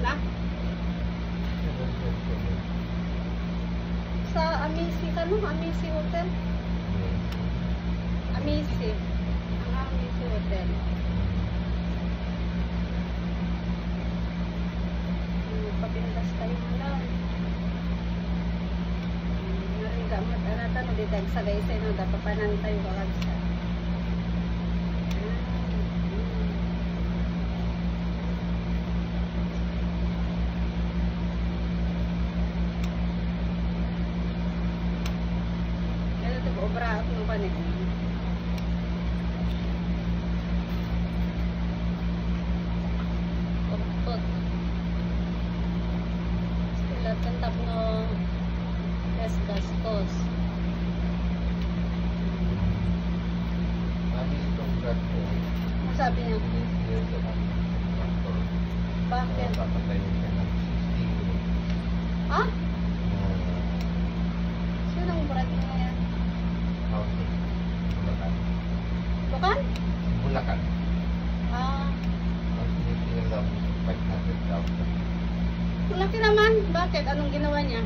na? Sa Amici, Amici Hotel? Amici. Ang Amici Hotel. Pabindas tayo lang. Naring gamot. Arata no, di tayo sagay-say no. Dapapanan tayo kakagsa. Obra ako pa nito. Pagpag. Sila tantap no es gastos. Ano sabi niya? Bakit? Ha? Sino ang brad mo yan? Bukan? Bulacan. Ah. Malaki 500,000. naman. Bakit? Anong ginawa niya?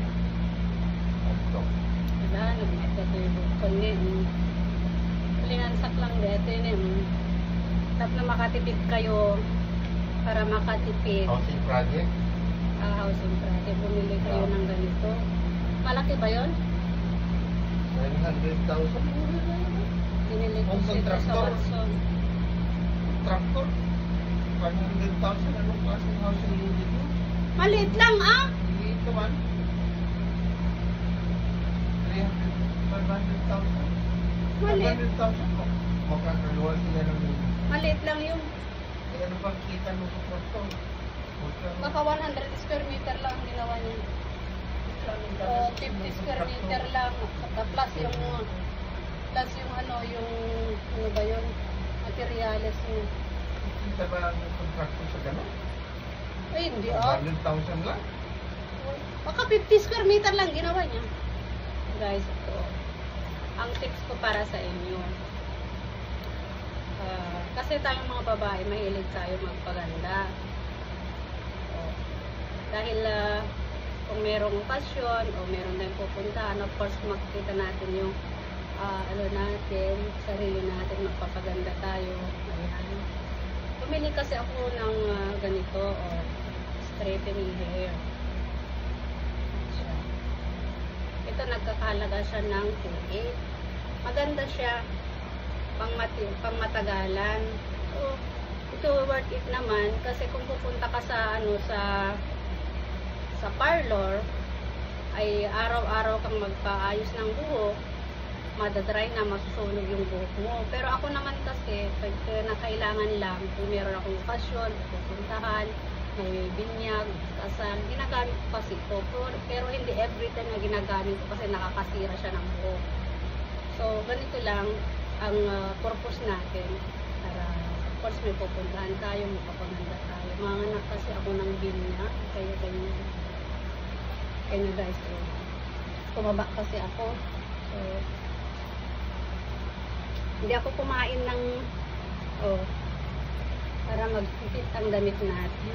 Wala, nagmita ito yung bukol niya. Palingansak lang dito yun. Tap na makatipid kayo para makatipid. Housing project? Housing project. Bumili kayo ng ganito. Malaki ba yun? 700,000. Binili ko siya sa Watson. Tractor? 500,000. Anong klaseng housing unit mo? Maliit lang ah! Maliit naman. 500,000. Maliit. 500,000 mo. Makakaluwa sila ng unit. Maliit lang yung Kaya ano bang kita mo sa tractor? baka 100 square meter lang ang ginawa niya. O 50 square meter lang. Plus yung ano ba yun? Materials niya. Kita ba ang contractor sa gano'n? Ay, hindi ah. 100,000 lang? Baka 50 square meter lang ginawa niya. Guys, ito. Ang tips ko para sa inyo. Kasi tayong mga babae, mahilig tayo magpaganda. Dahil kung merong okasyon o meron tayong pupuntahan, of course, makikita natin yung natin, sarili natin, magpapaganda tayo. Ayan. Pumili kasi ako ng ganito, straightening hair. Ito, nagkakahalaga siya ng 2.8. Maganda siya, pang matagalan. So, ito worth it naman, kasi kung pupunta ka sa, sa parlor, ay araw-araw kang magpaayos ng buhok, madadry na, masusunog yung buhok mo. Pero ako naman kasi, pag kailangan lang, kung meron akong okasyon, pupuntahan, may binyag, kasal, ginagamit ko kasi ito. Pero hindi everytime na ginagamit ko kasi nakakasira siya ng buhok. So, ganito lang ang purpose natin. Para, of course, may pupuntahan tayo, magpapaganda tayo. Mga anak kasi ako ng binyag, kaya ganyan. Kaya guys, tumaba kasi ako. So, hindi ako kumain ng para mag-fit ang damit natin.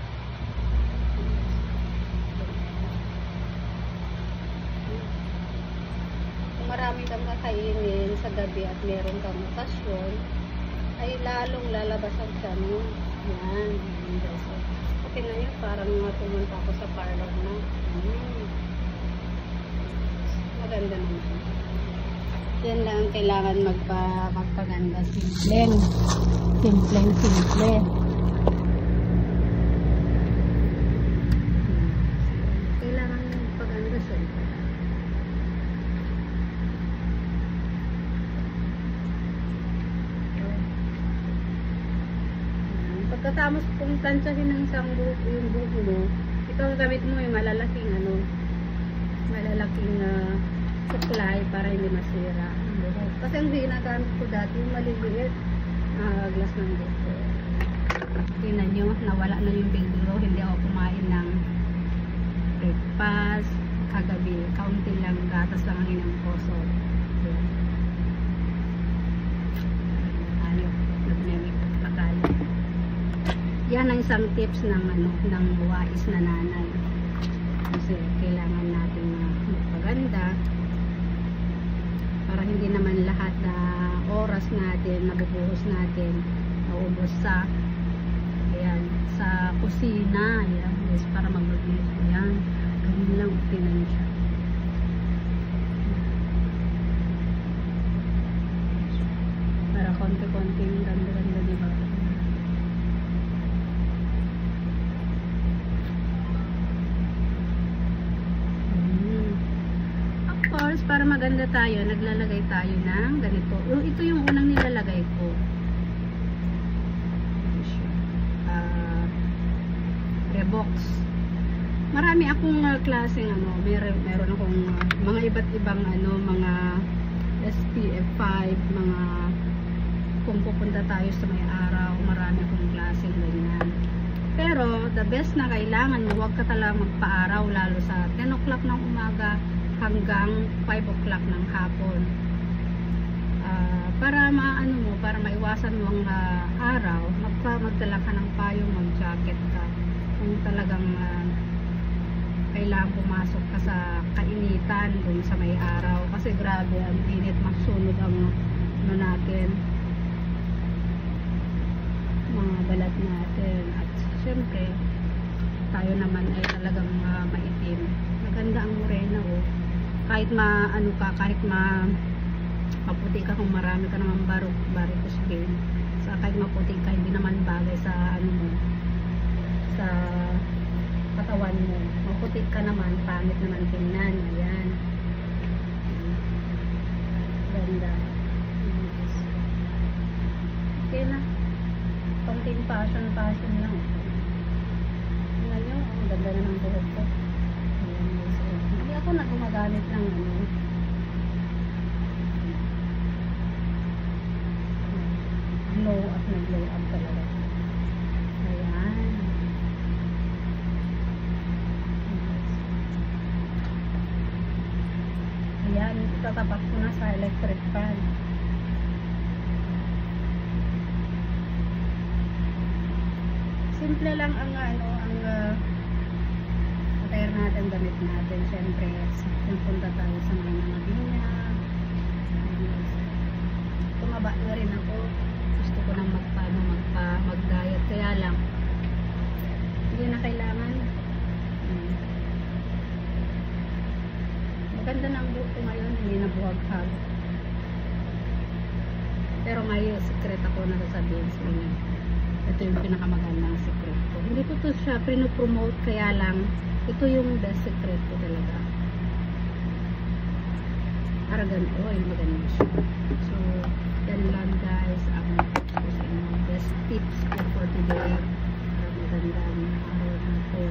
Kung marami kang kakainin sa gabi at meron kang okasyon, ay lalong lalabas ang tiyan mo. Yan. Okay na yun, parang pumunta ako sa parlor na. Maganda naman. Yan lang ang kailangan magpaganda. Simple. Kailangan magpaganda siya. Pagkatapos kung tansyahin ng isang buhok, yung buhok mo, ito ang gamit mo yung malalaking supply para hindi masira ang buhok. Kasi ang ginagamit ko dati yung maliliit glass ng buhok. Tingnan nyo, nawala na yung biglo. Hindi ako kumain ng breakfast kagabi. Kaunti lang, gatas lang ang inang ko. So, ayaw. Nagmimik pa tayo. Yan ng isang tips ng ng wais na nanay. Kasi kailangan natin magpaganda para hindi naman lahat na oras natin, nabubuhos natin, naubos sa sa kusina. Ayan, guys, para magluluto. Ayan, ganyan lang, tinan siya. Para konti-konting ganda-ganda, diba? Of course, para maganda tayo, naglalagay tayo ng ganito. Ito yung unang nilalagay ko. Rebox. Marami akong klaseng meron akong mga iba't ibang mga SPF 5, mga kung pupunta tayo sa may araw, marami akong klaseng ganyan. Pero the best na kailangan mo, huwag ka talaga magpa-araw, lalo sa 10 o'clock ng umaga hanggang 5 o'clock ng hapon. Para para maiwasan mo ang araw, magdala ka ng payong, mag-jacket ka kung talagang kailangan pumasok ka sa kainitan dun sa may araw, kasi grabe ang init, masunog ang natin, mga balat natin. At syempre tayo naman ay talagang maitim. Maganda ang morena, kahit kahit maputi ka, kung marami ka naman varicose vein, kahit maputi ka, hindi naman bagay sa sa katawan mo. Maputi ka naman, pangit naman tingnan. Ayan, ganda. Okay na, konting passion lang. Tingnan nyo, ang ganda na ng buhok ko. Ayan, hindi ako na gumagamit ng glow up na glow up talaga. Ayan. Ayan, tatapak ko na sa electric fan. Simple lang ang attire natin, damit natin. Siyempre, punta tayo sa mga binya. Tumaba na rin ako. Gusto ko nang mag-diet, kaya lang hindi na kailangan. Maganda na ang buhok ko ngayon, hindi na buhag-hag. Pero may secret ako na sasabihin sa inyo. Ito yung pinakamagandang secret ko. Hindi ko to siya pinopromote, kaya lang ito yung best secret ko talaga. Aragan oil, maganda siya. So yan lang guys, ang best tips ko for today. Para maganda ang araw na ito.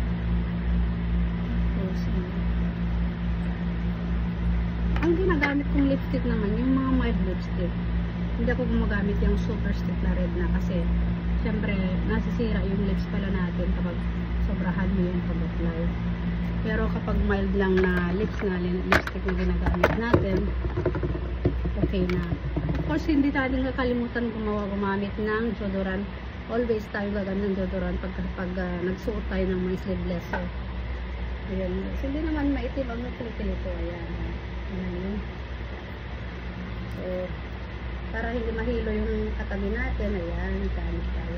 Ang ginagamit kong lipstick naman, yung mga mild lipstick. Hindi ako gumagamit yung super stick na red na, kasi syempre nasisira yung lips pala natin kapag sobrahan mo yung pag-apply. Pero kapag mild lang na lipstick na ginagamit natin, okay na. Of course, hindi natin kakalimutan gumamit ng deodorant. Always tayo gagamit ng deodorant pag nagsuot tayo ng mga sleeveless. So, ayan. So, hindi naman maitim ang nagpilito. Ayan. Ayan. So, para hindi mahilo yung katabi natin, ayan, gamit tayo.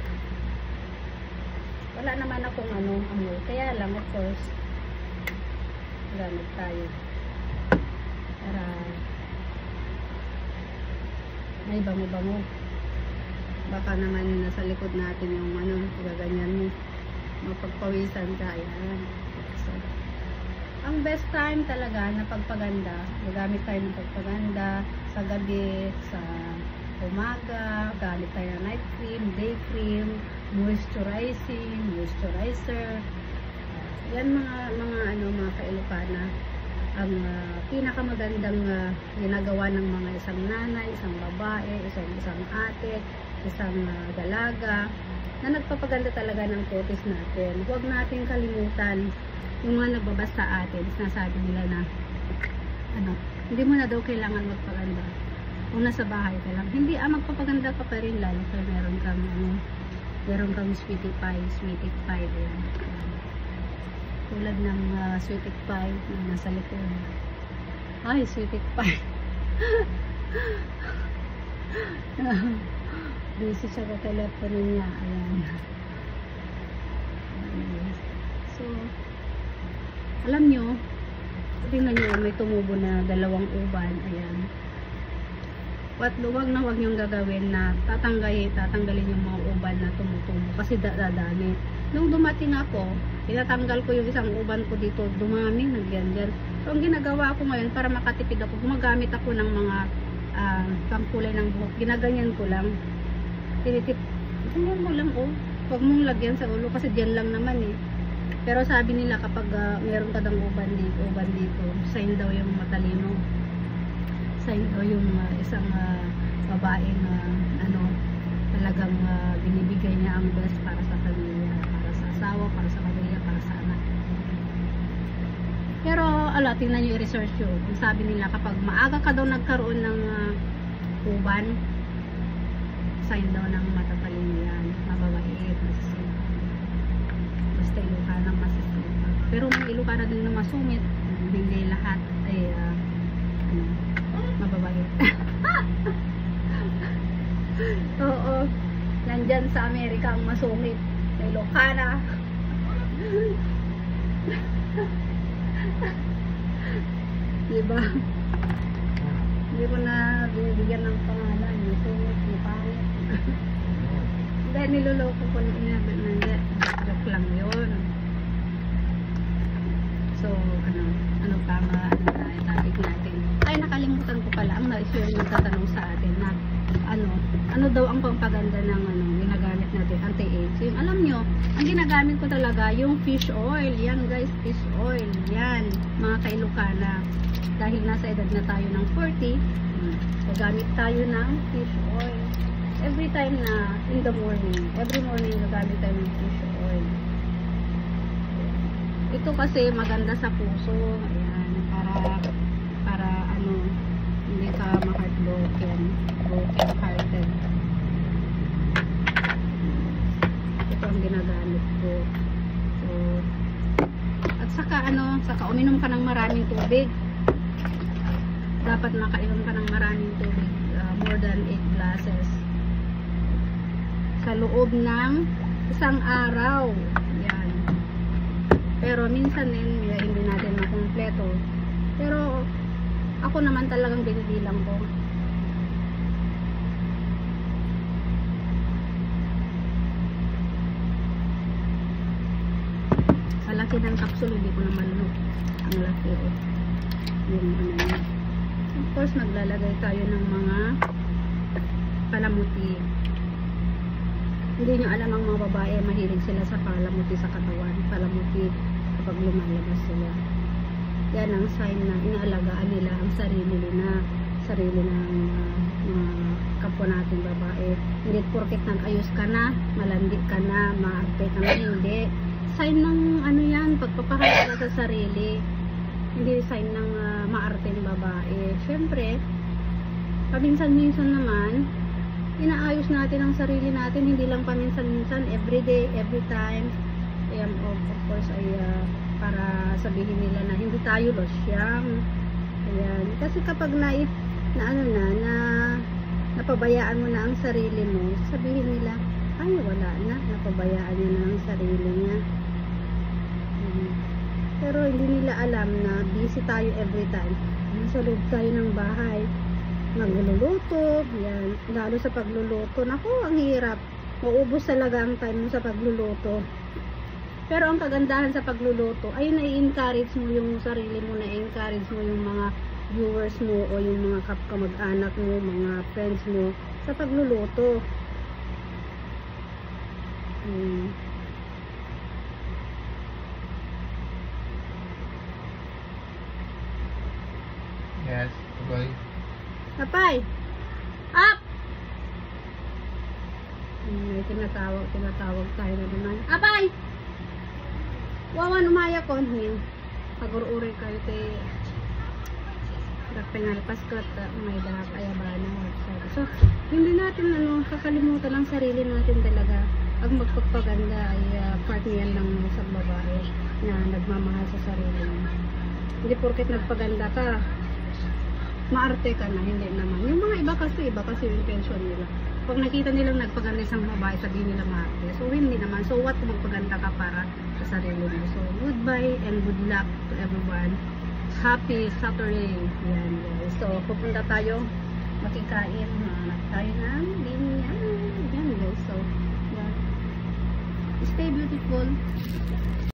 Wala naman akong amoy. Kaya lang, of course, gamit tayo. Para may bango-bango. Baka naman nasa likod natin yung gaganyan mo. Mapagpawisan ka. Ayan. So, ang best time talaga na pagpaganda, gagamit tayo ng pagpaganda sa gabi, sa umaga, gamit tayo ng night cream, day cream, moisturizer. Yan mga kailokana, ang pinakamagandang ginagawa ng mga isang nanay, isang babae, isang ate, isang dalaga na nagpapaganda talaga ng kutis natin. Huwag natin kalimutan yung mga nagbabas sa atin. Sinasabi nila na hindi mo na daw kailangan magpaganda kung nasa bahay ka lang. Hindi, magpapaganda ka pa rin, lalo kung meron kang Meron kang sweetie pie, ayan. Tulad ng sweetie pie na nasa likod. Ay, sweetie pie. Busy siya sa telepono niya, ayan. So, alam nyo, tingnan nyo, may tumubo na 2 uban, ayan. Wag niyong gagawin na tatanggalin yung mga uban na tumutubo kasi dadami. Nung dumating ako, tinatanggal ko yung isang uban ko dito, dumami, nagyan. So, ang ginagawa ko ngayon para makatipid ako, gumagamit ako ng mga pangkulay ng buhok. Ginaganyan ko lang. Ganyan mo lang, oh. Huwag mong lagyan sa ulo kasi diyan lang naman eh. Pero sabi nila kapag meron ka ng uban dito, sign daw yung matalino. Sign daw yung isang babae na talagang binibigay niya ang best para sa pamilya, para sa asawa, para sa pamilya, para sa anak. Pero tingnan nyo i-research yun. Ang sabi nila kapag maaga ka daw nagkaroon ng uban, sign daw ng matatalino yan, mababait, masisipag. Basta Ilocana masisipag. Pero may Ilocana din na masungit, hindi lahat ay mababait. Oo, nandyan sa Amerika ang masungit, sa Ilocana. Diba? Hindi ko na binibigyan ng pangalan, masungit, pangit. Dahil niloloko ko na joke lang yun. So, ano pa nga topic natin? Ay, nakalimutan ko pala ang na-share yung tatanong sa atin na ano daw ang pampaganda ng ginagamit natin, anti-AIDS. Yung alam nyo, ang ginagamit ko talaga yung fish oil. Yan guys, fish oil. Yan, mga ka-Ilocana. Dahil nasa edad na tayo ng 40, gagamit tayo ng fish oil. Every time na in the morning, every morning gagamit tayo ng fish oil. Ito kasi maganda sa puso. Ayan, para hindi ka ma-heartbroken, broken-hearted. Ito ang ginagamit ko. So, at saka uminom ka ng maraming tubig. Dapat makainom ka ng maraming tubig, more than 8 glasses. Sa loob ng isang araw. Yan. Pero minsan hindi natin makumpleto. Pero ako naman talagang binibilang ko. Sa laki ng kapsul, hindi ko na malunok. Ang laki yung niya. Of course, naglalagay tayo ng mga palamuti. Hindi nyo alam ang mga babae, mahilig sila sa palamuti sa katawan. Palamuti kapag lumalabas sila. Yan ang sign na inaalagaan nila ang sarili ng kapwa natin babae. Hindi porket nag-ayos ka na, malandi ka na, maarte ka na, hindi. Sign ng yan, pagpapahalaga sa sarili. Hindi sign ng maarteng babae. Syempre, paminsan-minsan naman, inaayos natin ang sarili natin, hindi lang paminsan-minsan, everyday, every time. Ayan, of course, ay para sabihin nila na hindi tayo losyang. Ayan. Kasi kapag napabayaan mo na ang sarili mo, sabihin nila, ay wala na, napabayaan niya na ang sarili niya. Pero hindi nila alam na busy tayo every time. Nasa loob tayo ng bahay, magluluto, yan, lalo sa pagluluto. Naku, ang hirap. Maubos talaga ang time mo sa pagluluto. Pero ang kagandahan sa pagluluto ay na-encourage mo yung sarili mo, na-encourage mo yung mga viewers mo o yung mga kamag-anak mo, mga friends mo sa pagluluto. Yes, okay. Kapay! Up! May tinatawag tayo na naman. Apay! Wawan umaya ko niyo. Pag-ururay kayo tayo. Pinalpas ko at may dapat ayabana website. So, hindi natin kakalimutan ang sarili natin talaga. ang magpapaganda ay part niyan ng isang babae na nagmamahal sa sarili niya. Hindi porket nagpaganda ka, maarte ka na, hindi naman. Yung mga iba kasi yung intention nila. Pag nakita nilang nagpaganda isang babae, sabihin nila maarte. So, hindi naman. So, what kung magpaganda ka para sa sarili mo? So, goodbye and good luck to everyone. Happy Saturday. Yan, guys. So, pupunta tayo, makikain. Hanap tayo ng binyan. Yan, guys. So, yan. Stay beautiful.